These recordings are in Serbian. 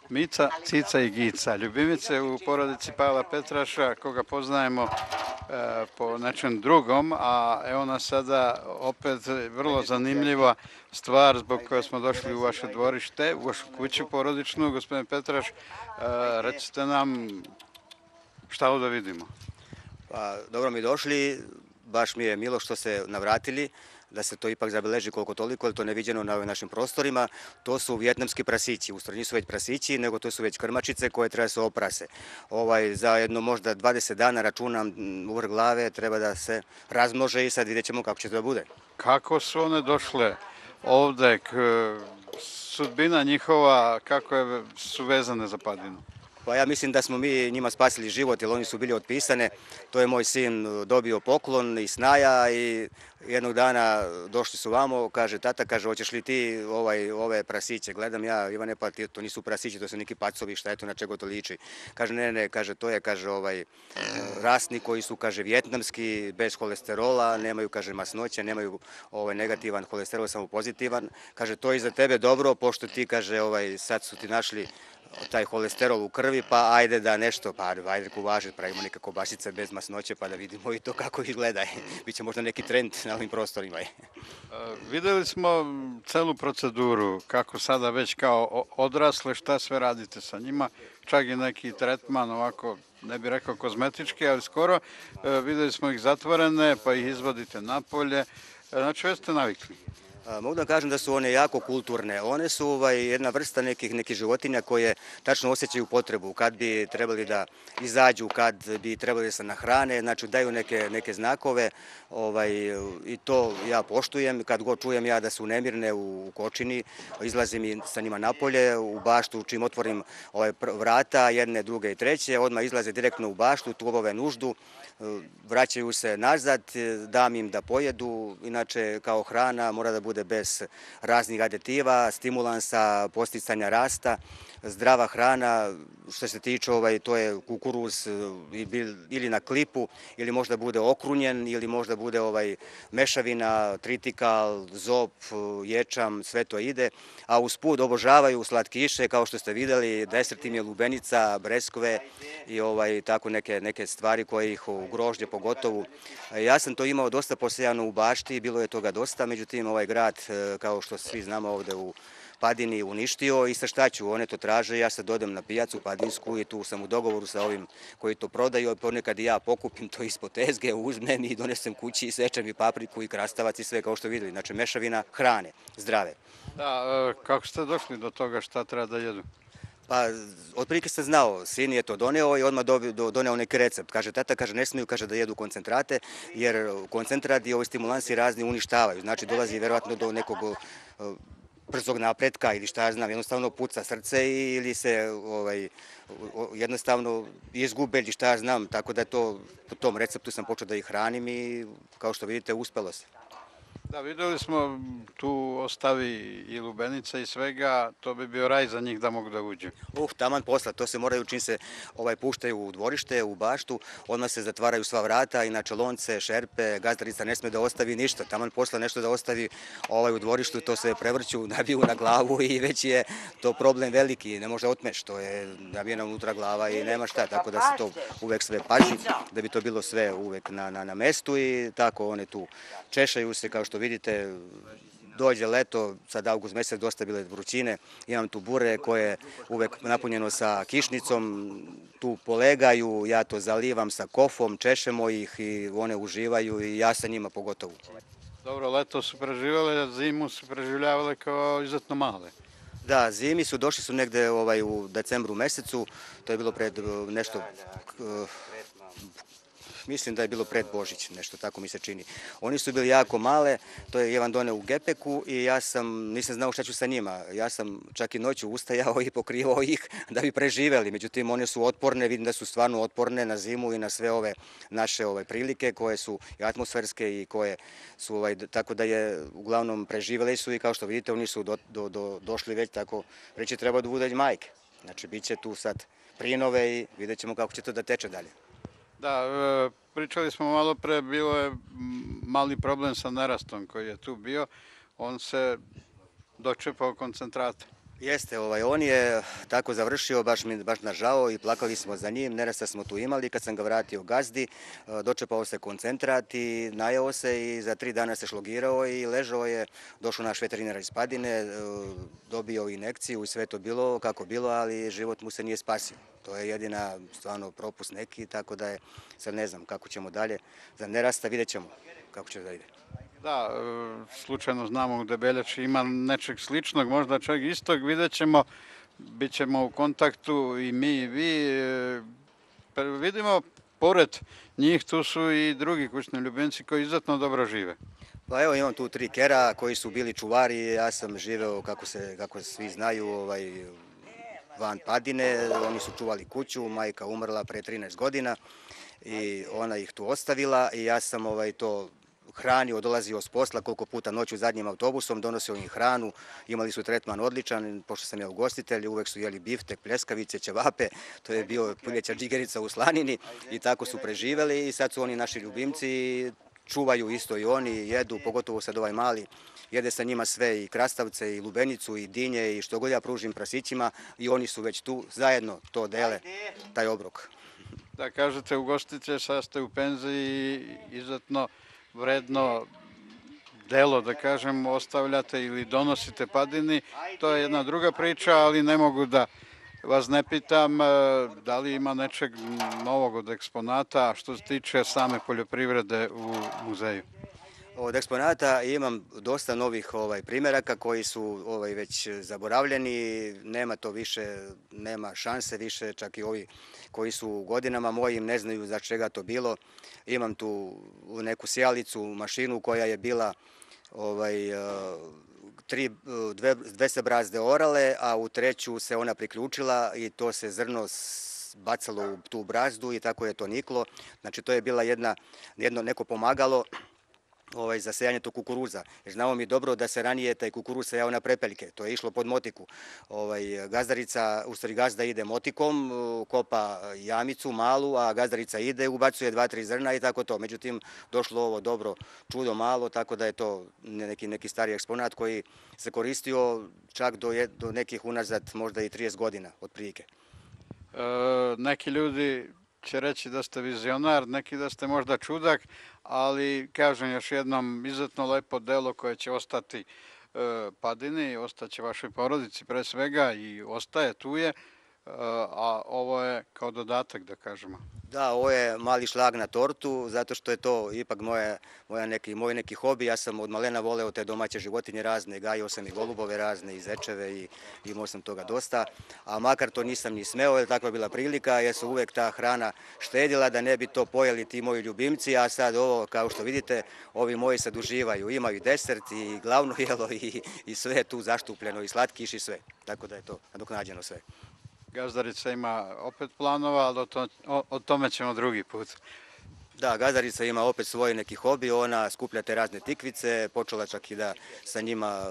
Mica, Cica i Gica, ljubimice u porodici Pavla Petraša, koga poznajemo po nečem drugom, a evo nas sada opet vrlo zanimljiva stvar zbog koje smo došli u vaše dvorište, u vašu kuću porodičnu. Gospodine Petraš, recite nam šta ovdje vidimo. Pa, dobro mi došli, baš mi je milo što ste navratili, da se to ipak zabeleži koliko toliko, jer to neviđeno na ovim našim prostorima. To su vijetnamski prasići, u stvari nisu već prasići, nego to su već krmačice koje treba se oprase. Za jedno možda 20 dana računam u vrh glave, treba da se razmnože i sad vidjet ćemo kako će to da bude. Kako su one došle ovdje, sudbina njihova, kako su vezane za padinu? Pa ja mislim da smo mi njima spasili život, jer oni su bili otpisane. To je moj sin dobio poklon iz snaja i jednog dana došli su vamo, kaže tata, kaže hoćeš li ti ove prasiće? Gledam ja, Ivane, pa to nisu prasići, to su neki pacovi, šta je to, na čego to liči? Kaže ne, kaže to je, kaže rasni koji su, kaže vijetnamski, bez holesterola, nemaju, kaže masnoće, nemaju negativan holesterol, samo pozitivan. Kaže to je za tebe dobro, pošto ti, kaže sad su ti našli taj holesterol u krvi, pa ajde da nešto, pa ajde uvažiti, pravimo neke kobasice bez masnoće, pa da vidimo i to kako izgleda. Biće možda neki trend na ovim prostorima. Vidjeli smo celu proceduru, kako sada već kao odrasle, šta sve radite sa njima, čak i neki tretman, ovako, ne bih rekao kozmetički, ali skoro. Vidjeli smo ih zatvorene, pa ih izvodite napolje. Znači, već ste navikli. Mogu da kažem da su one jako kulturne. One su jedna vrsta nekih životinja koje tačno osjećaju potrebu kad bi trebali da izađu, kad bi trebali da se nahrane, znači daju neke znakove i to ja poštujem. Kad god čujem ja da su nemirne u kočini, izlazim i sa njima napolje, u baštu, čim otvorim vrata, jedne, druge i treće, odmah izlaze direktno u baštu, tu obave nuždu, vraćaju se nazad, dam im da pojedu, inače kao hrana mora da bude bez raznih aditiva, stimulansa, posticanja rasta, zdrava hrana, što se tiče to je kukuruz ili na klipu, ili možda bude okrunjen, ili možda bude mešavina, tritikal, zop, ječam, sve to ide, a usput obožavaju slatkiše, kao što ste vidjeli, desert im je lubenica, breskve i tako neke stvari koje ih u grožđe pogotovo. Ja sam to imao dosta posejano u bašti, bilo je toga dosta, međutim ovaj grad, kao što svi znamo ovdje u Padini, uništio i sa šta ću, one to traže, ja sad odem na pijacu Padinsku i tu sam u dogovoru sa ovim koji to prodaju, ponekad i ja pokupim to ispod tezge, uzmem i donesem kući i sečem i papriku i krastavac i sve kao što vidjeli, znači mešavina hrane, zdrave. Da, kako ste došli do toga šta treba da jedu? Pa, otprilike sam znao, sin je to doneo i odmah doneo neki recept. Kaže, tata, kaže, ne smiju, kaže, da jedu koncentrate, jer koncentrat i ovi stimulansi razni uništavaju. Znači, dolazi verovatno do nekog brzog napretka ili šta ja znam, jednostavno puca srce ili se jednostavno izgube ili šta ja znam, tako da to, po tom receptu sam počeo da ih hranim i kao što vidite uspelo se. Da, vidjeli smo, tu ostavi i lubenica i svega, to bi bio raj za njih da mogu da uđu. Taman posla, to se moraju čim se puštaju u dvorište, u baštu, odmah se zatvaraju sva vrata, inače lonce, šerpe, gazdarica ne sme da ostavi ništa, taman posla nešto da ostavi u dvorištu, to se prevrću, nabiju na glavu i već je to problem veliki, ne može otmeš, to je nabijena unutra glava i nema šta, tako da se to uvek sve pazi, da bi to bilo sve uvek na mestu i tako one tu češaju se, kao što vidite, dođe leto, sad avgust mjesec, dosta bile vrućine, imam tu bure koje je uvek napunjeno sa kišnicom, tu polegaju, ja to zalivam sa kofom, češemo ih i one uživaju i ja sa njima pogotovo. Dobro, leto su preživjele, a zimu su preživljavale kao izuzetno male. Da, zimi su, došli su negde u decembru mesecu, to je bilo pred nešto... Mislim da je bilo pred Božić, nešto tako mi se čini. Oni su bili jako male, to je jedan doneo u gepeku i ja nisam znao šta ću sa njima. Ja sam čak i noću ustajao i pokrivao ih da bi preživeli. Međutim, one su otporne, vidim da su stvarno otporne na zimu i na sve ove naše prilike koje su i atmosferske i koje su, tako da je, uglavnom preživeli su i kao što vidite, oni su došli već tako, reći treba da bude majke. Znači, bit će tu sad prinove i vidjet ćemo kako će to da teče dalje. Da, pričali smo malo pre, bilo je mali problem sa nerastom koji je tu bio, on se dočepao koncentrata. Jeste, on je tako završio, baš nas žao i plakali smo za njim, nerasta smo tu imali, kad sam ga vratio gazdi, dočepao se koncentrat i najeo se i za 3 dana se šlogirao i ležao je, došao naš veterinar iz Padine, dobio injekciju i sve to bilo kako bilo, ali život mu se nije spasio. To je jedina stvarno propust neki, tako da je, sad ne znam kako ćemo dalje, za nerasta vidjet ćemo kako će da ide. Da, slučajno znamo u Debeljači ima nečeg sličnog, možda čak istog, vidjet ćemo, bit ćemo u kontaktu i mi i vi. Vidimo, pored njih tu su i drugi kućni ljubimci koji izuzetno dobro žive. Pa evo imam tu 3 kera koji su bili čuvari, ja sam živeo kako svi znaju van Padine, oni su čuvali kuću, majka umrla pre 13 godina i ona ih tu ostavila i ja sam to hranio, dolazio s posla koliko puta noću zadnjim autobusom, donosio im hranu, imali su tretman odličan, pošto sam ja ugostitelj, uvek su jeli biftek, pljeskavice, ćevape, to je bio puljeća džigerica u slanini i tako su preživeli i sad su oni naši ljubimci, čuvaju isto i oni, jedu, pogotovo sad ovaj mali, jede sa njima sve i krastavce i lubenicu i dinje i što god ja pružim prasićima i oni su već tu, zajedno to dele, taj obrok. Da kažete ugostitelj, sad ste u penziji i izuzetno vredno delo, da kažem, ostavljate ili donosite Padini. To je jedna druga priča, ali ne mogu da vas ne pitam da li ima nečeg novog od eksponata što se tiče same poljoprivrede u muzeju. Od eksponata imam dosta novih primjeraka koji su već zaboravljeni, nema to više, nema šanse više, čak i ovi koji su u godinama mojim ne znaju za čega to bilo. Imam tu neku sjalicu, mašinu koja je bila dve se brazde orale, a u treću se ona priključila i to se zrno bacalo u tu brazdu i tako je to niklo. Znači to je bila neko pomagalo za sejanje tog kukuruza. Jer znamo mi dobro da se ranije taj kukuruz sejao na prepeljke, to je išlo pod motiku. Gazdarica, u stvari gazda ide motikom, kopa jamicu malu, a gazdarica ide, ubacuje 2-3 zrna i tako to. Međutim, došlo ovo dobro čudo malo, tako da je to neki stari eksponat koji se koristio čak do nekih unazad možda i 30 godina otprilike. Neki ljudi će reći da ste vizionar, neki da ste možda čudak, ali kažem još jednom izuzetno lepo delo koje će ostati Padini, ostaće vašoj porodici pre svega i ostaje tu je, a ovo je kao dodatak da kažemo. Da, ovo je mali šlag na tortu, zato što je to ipak moj neki hobi. Ja sam od malena voleo te domaće životinje razne, gajio sam i golubove razne, i zečeve i imao sam toga dosta. A makar to nisam ni smeo, jer takva je bila prilika, jer se uvek ta hrana štedila da ne bi to pojeli ti moji ljubimci. A sad ovo, kao što vidite, ovi moji sad uživaju. Imaju i desert i glavno jelo i sve je tu zaštupljeno i slatkiš i sve. Tako da je to nadoknađeno sve. Gazdarica ima opet planova, ali o tome ćemo drugi put. Da, gazdarica ima opet svoj neki hobi, ona skuplja te razne tikvice, počela čak i da sa njima,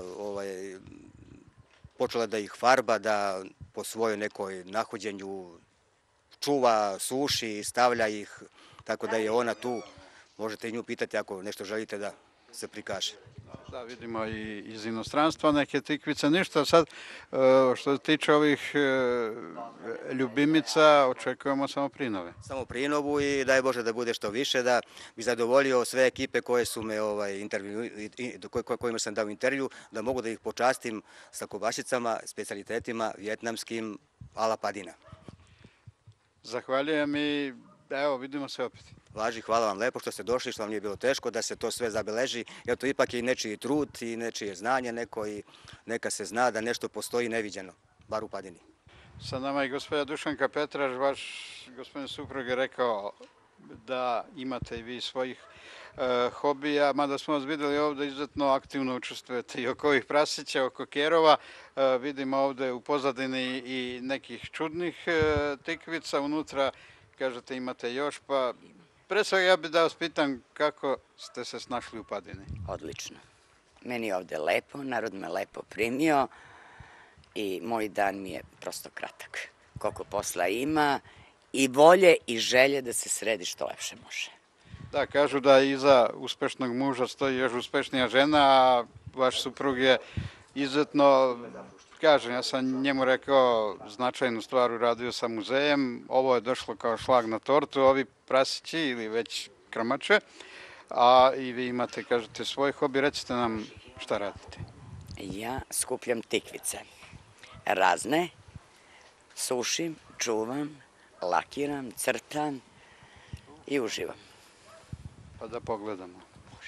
počela da ih farba, da po svojoj nekoj nahođenju čuva, suši, stavlja ih, tako da je ona tu, možete i nju pitati ako nešto želite da se prikaže. Da, vidimo i iz inostranstva neke tikvice, ništa. Sad, što se tiče ovih ljubimica, očekujemo samo prinove. Samo prinovu i daj Bože da bude što više, da bi zadovoljio sve ekipe koje su me kojima sam dao intervju, da mogu da ih počastim sa kobašicama, specijalitetima vjetnamskim a la Padina. Zahvaljujem i evo, vidimo se opet. Važi, hvala vam lepo što ste došli, što vam nije bilo teško da se to sve zabeleži, jer to ipak je i nečiji trud i nečije znanje neko i neka se zna da nešto postoji neviđeno, bar u Padini. Sa nama je gospođa Dušanka Petraš, vaš gospodin suprug je rekao da imate i vi svojih hobija, mada smo vas vidjeli ovde izuzetno aktivno učestvujete i oko ovih prasića, oko kerova. Vidimo ovde u pozadini i nekih čudnih tikvica, unutra kažete imate još, pa pre svega ja bih da vas pitam kako ste se snašli u Padini. Odlično. Meni je ovde lepo, narod me lepo primio i moj dan mi je prosto kratak. Koliko posla ima i volje i želje da se sredi što lepše može. Da, kažu da iza uspešnog muža stoji još uspešnija žena, a vaš suprug je izuzetno kažem, ja sam njemu rekao značajnu stvar uradio sa muzejem, ovo je došlo kao šlag na tortu, ovi prasići ili već krmače, a i vi imate, kažete, svoj hobi, recite nam šta radite. Ja skupljam tikvice. Razne, sušim, čuvam, lakiram, crtam i uživam. Pa da pogledamo.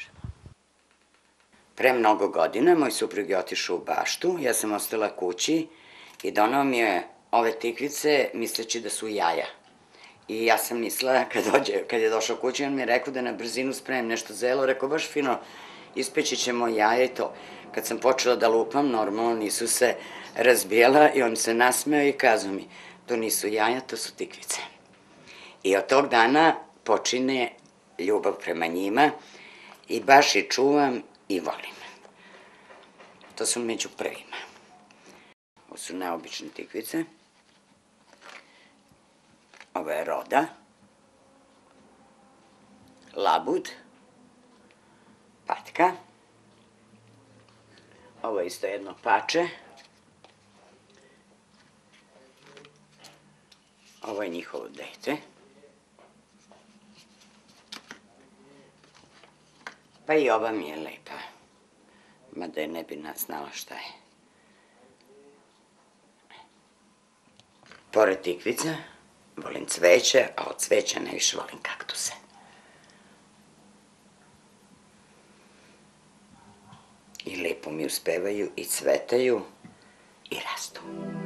Pre mnogo godina moj suprug je otišao u baštu, ja sam ostala kući i donao mi je ove tikvice misleći da su jaja. I ja sam mislila, kad je došao kući, on mi je rekao da na brzinu spremim nešto zelo, rekao baš fino, ispeći ćemo jaja i to. Kad sam počela da lupam, normalno nisu se razbijala i on se nasmeo i kazao mi, to nisu jaja, to su tikvice. I od tog dana počine ljubav prema njima i baš ih čuvam i volim. To su među prvima. Ovo su neobične tikvice. Ovo je roda, labud, patka. Ovo je isto jedno pače. Ovo je njihovo dete. Pa i ova mi je lepa. Mada je ne bi znala šta je. Pored tikvica, volim cveće, a od cveća najviše volim kaktuse. I lepo mi uspevaju i cvetaju i rastu.